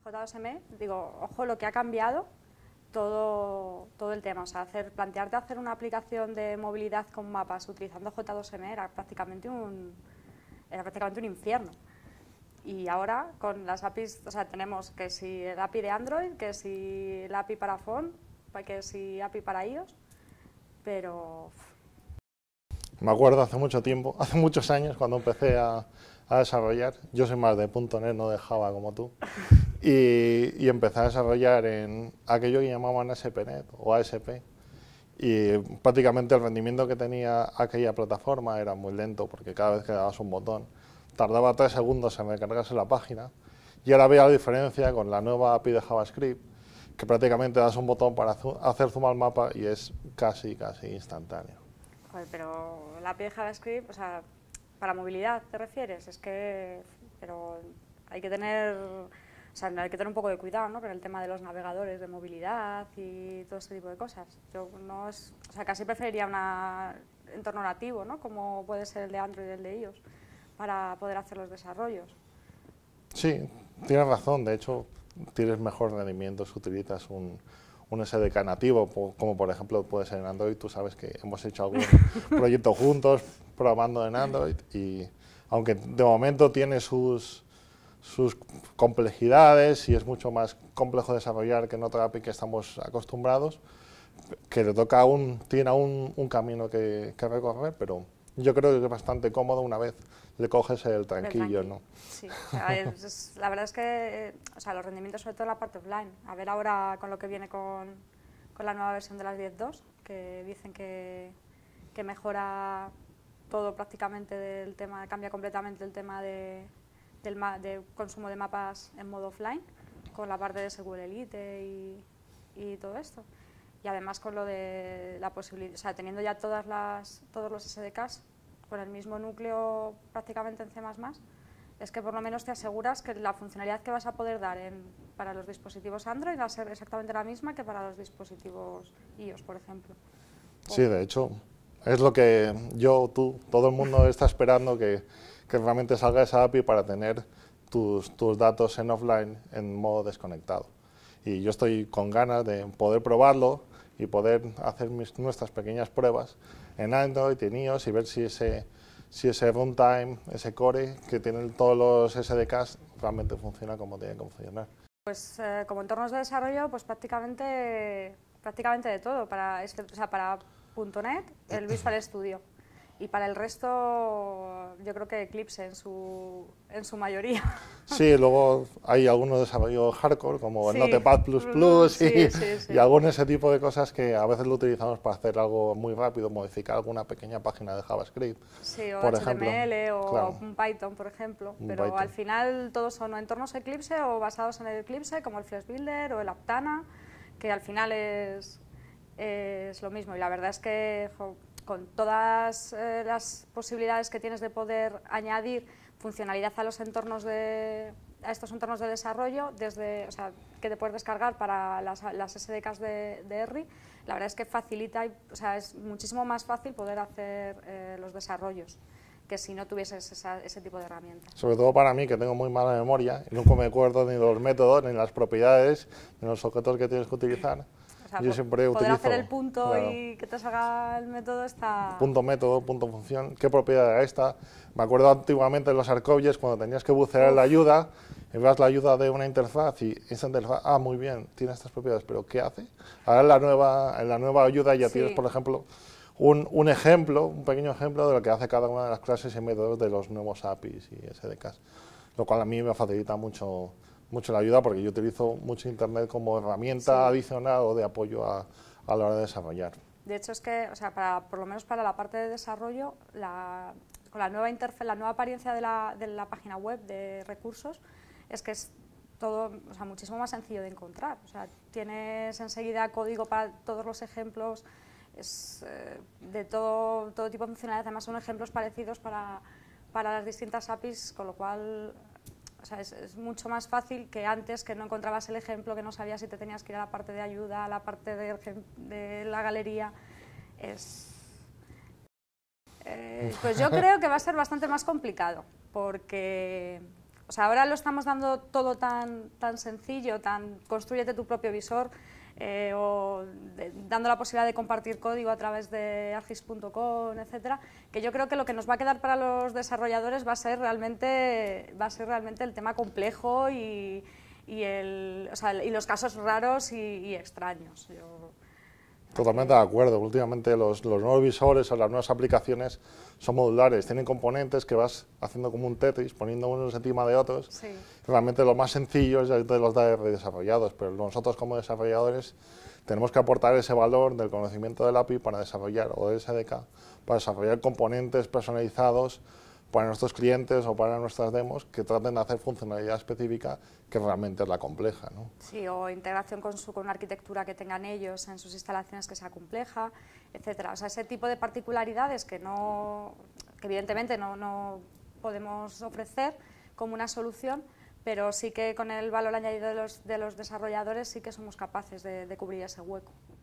J2ME, digo, ojo lo que ha cambiado todo el tema. O sea, plantearte hacer una aplicación de movilidad con mapas utilizando J2ME era prácticamente un infierno. Y ahora con las APIs, o sea, tenemos que si el API de Android, que si el API para phone, que si API para iOS, pero... Me acuerdo hace mucho tiempo, hace muchos años, cuando empecé a desarrollar, yo soy más de .NET, no de Java como tú, y empecé a desarrollar en aquello que llamaban ASP.NET o ASP, y prácticamente el rendimiento que tenía aquella plataforma era muy lento, porque cada vez que dabas un botón, tardaba 3 segundos en recargarse la página, y ahora veo la diferencia con la nueva API de JavaScript, que prácticamente das un botón para hacer zoom al mapa y es casi instantáneo. Joder, pero la API de JavaScript, o sea, para movilidad ¿te refieres? Es que, pero hay que tener, o sea, hay que tener un poco de cuidado, ¿no? Con el tema de los navegadores de movilidad y todo ese tipo de cosas. Yo no es, o sea, casi preferiría un entorno nativo, ¿no? Como puede ser el de Android y el de iOS, para poder hacer los desarrollos. Sí, tienes razón. De hecho, tienes mejor rendimiento si utilizas un SDK nativo, como por ejemplo puede ser en Android. Tú sabes que hemos hecho algún proyecto juntos probando en Android y aunque de momento tiene sus complejidades y es mucho más complejo desarrollar que en otra API que estamos acostumbrados, que tiene aún un camino que recorrer, pero yo creo que es bastante cómodo una vez le coges el tranquillo, ¿no? Sí, o sea, la verdad es que o sea, los rendimientos, sobre todo en la parte offline, a ver ahora con lo que viene con la nueva versión de las 10.2, que dicen que mejora todo prácticamente del tema, cambia completamente el tema de consumo de mapas en modo offline, con la parte de SQL Elite y todo esto. Y además con lo de la posibilidad, o sea, teniendo ya todos los SDKs con el mismo núcleo prácticamente en C++, es que por lo menos te aseguras que la funcionalidad que vas a poder dar para los dispositivos Android va a ser exactamente la misma que para los dispositivos iOS, por ejemplo. Sí, de hecho, es lo que tú, todo el mundo está esperando que realmente salga esa API para tener tus datos en offline en modo desconectado. Y yo estoy con ganas de poder probarlo y poder hacer nuestras pequeñas pruebas en Android, en iOS y ver si ese runtime, ese core que tienen todos los SDKs realmente funciona como tiene que funcionar. Pues como entornos de desarrollo, pues prácticamente de todo. Para .NET, el Visual Studio. Y para el resto, yo creo que Eclipse en su mayoría. Sí, luego hay algunos desarrollos hardcore, como el Sí. Notepad++ Sí. y algún ese tipo de cosas que a veces lo utilizamos para hacer algo muy rápido, modificar alguna pequeña página de JavaScript. Sí, o por HTML ejemplo. o Claro. un Python, por ejemplo. Pero Python. al final todos son entornos Eclipse o basados en el Eclipse, como el Flash Builder o el Aptana, que al final es lo mismo. Y la verdad es que con todas las posibilidades que tienes de poder añadir funcionalidad a estos entornos de desarrollo, desde, o sea, que te puedes descargar para las SDKs de R, la verdad es que facilita, o sea, es muchísimo más fácil poder hacer los desarrollos que si no tuvieses ese tipo de herramientas. Sobre todo para mí, que tengo muy mala memoria y nunca me acuerdo ni de los métodos, ni las propiedades, ni los objetos que tienes que utilizar. O sea, yo siempre poder utilizo, hacer el punto, claro, y que te salga el método está... punto método, punto función, qué propiedad era esta. Me acuerdo antiguamente en los arcovilles cuando tenías que bucear la ayuda, y veas la ayuda de una interfaz y esta interfaz, muy bien, tiene estas propiedades, pero ¿qué hace? Ahora en la nueva ayuda ya tienes, por ejemplo, un ejemplo, un pequeño ejemplo de lo que hace cada una de las clases y métodos de los nuevos APIs y SDKs, lo cual a mí me facilita mucho la ayuda porque yo utilizo mucho Internet como herramienta adicional o de apoyo a la hora de desarrollar. De hecho, es que, o sea, por lo menos para la parte de desarrollo, con la nueva interfaz, la nueva apariencia de la página web de recursos, es que es todo, o sea, muchísimo más sencillo de encontrar. O sea, tienes enseguida código para todos los ejemplos, de todo tipo de funcionalidades. Además, son ejemplos parecidos para las distintas APIs, con lo cual, o sea, es mucho más fácil que antes, que no encontrabas el ejemplo, que no sabías si te tenías que ir a la parte de ayuda, a la parte de la galería. Pues yo creo que va a ser bastante más complicado, porque O sea, ahora lo estamos dando todo tan sencillo, construyete tu propio visor, dando la posibilidad de compartir código a través de argis.com, etcétera, que yo creo que lo que nos va a quedar para los desarrolladores va a ser realmente el tema complejo y los casos raros y extraños. Totalmente de acuerdo. Últimamente los nuevos visores o las nuevas aplicaciones son modulares, tienen componentes que vas haciendo como un Tetris, poniendo unos encima de otros. Sí. Realmente lo más sencillo es de los desarrollados, pero nosotros como desarrolladores tenemos que aportar ese valor del conocimiento del API para desarrollar, o del SDK, para desarrollar componentes personalizados para nuestros clientes o para nuestras demos que traten de hacer funcionalidad específica que realmente es la compleja, ¿no? Sí, o integración con una arquitectura que tengan ellos en sus instalaciones que sea compleja, etcétera. O sea, ese tipo de particularidades que evidentemente no podemos ofrecer como una solución, pero sí que con el valor añadido de los desarrolladores sí que somos capaces de cubrir ese hueco.